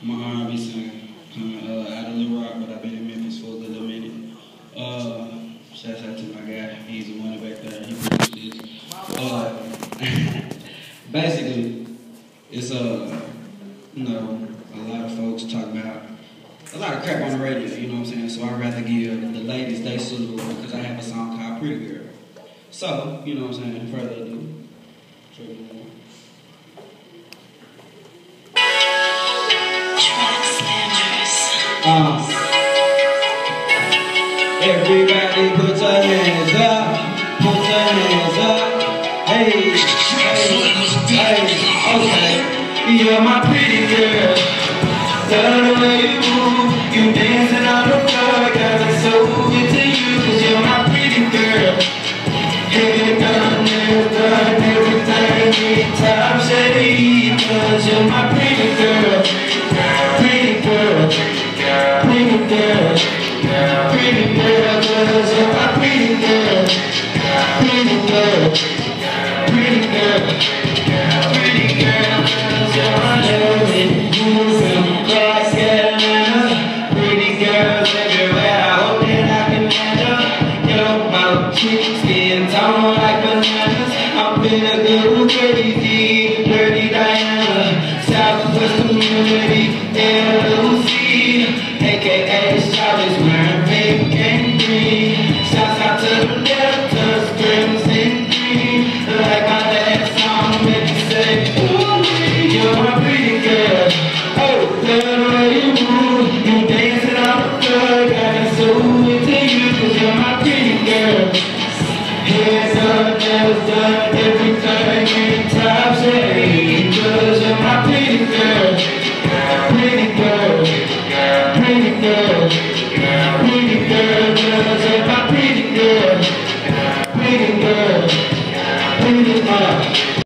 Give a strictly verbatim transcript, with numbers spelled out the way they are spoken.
I'm an R and B singer, coming uh, out of Little Rock, but I've been in Memphis for a good little minute. Uh, shouts out to my guy, he's the one back there, he produced this. Uh, basically, it's uh, you know, a lot of folks talk about a lot of crap on the radio, you know what I'm saying? So I'd rather give the ladies they salute because I have a song called Pretty Girl. So, you know what I'm saying, further ado. Uh, everybody put your hands up, put your hands up. Hey, hey, hey, okay. You're my pretty girl. Love the way you move, you dancing on the floor. Got me so into you, cause you're my pretty girl. Hey, done, never done, everything in top shade. Cause you're my pretty girl, pretty girl. Pretty girl, pretty girl, cause you're my pretty girl. Pretty girl, pretty girl, pretty girl, cause you're my loving, moving, cross Carolina. Pretty girls everywhere, I hope that I can handle. Your mouth, cheek, skin tone like bananas. I'm feeling good, crazy, dirty Diana. Southwest community, L O C. A K A Charlie's wearing pink and green. Shouts out to the Deltas, crimson green. Like my last song, make you say, ooh, you're my pretty girl. Oh, love the way you move, you dancing on the floor. Got me so into you, cause you're my pretty girl. Hands up, nails done, everything in top shade. Cause you're my pretty girl. Pretty girl. Pretty girl, pretty girl, cause you're my pretty girl, pretty girl, pretty girl.